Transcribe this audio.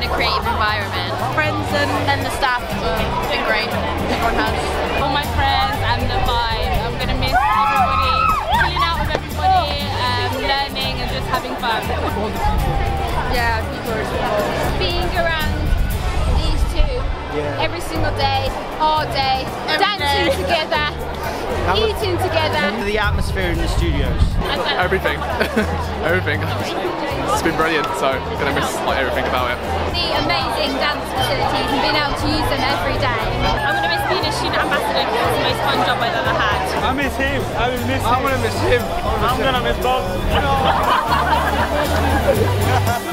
a creative environment. Friends and the staff have been great. Everyone has. All my friends and the vibe. I'm going to miss everybody, chilling out with everybody, learning and just having fun. Yeah, being around these two every single day, all day, dancing together, eating together. The atmosphere in the studios. Everything. Everything. It's been brilliant, so I'm going to miss everything about it. The amazing dance facilities and being able to use them every day. I'm going to miss being a student ambassador because it's the most fun job I've ever had. I miss him. I will miss him. I'm going to miss him. I'm going to miss Bob.